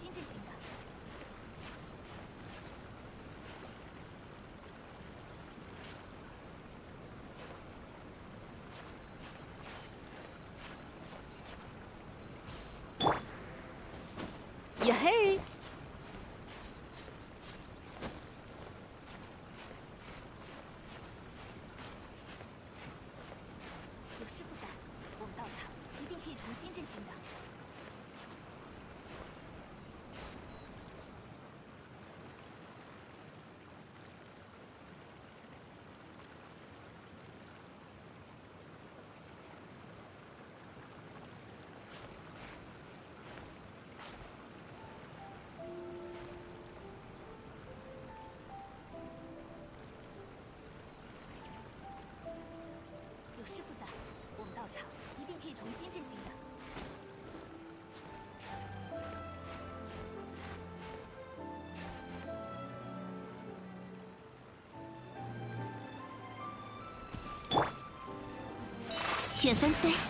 新这行的。 呀嘿！ 有师傅在，我们到场一定可以重新振兴的。 有师傅在，我们到场一定可以重新振兴的。 雪纷飞。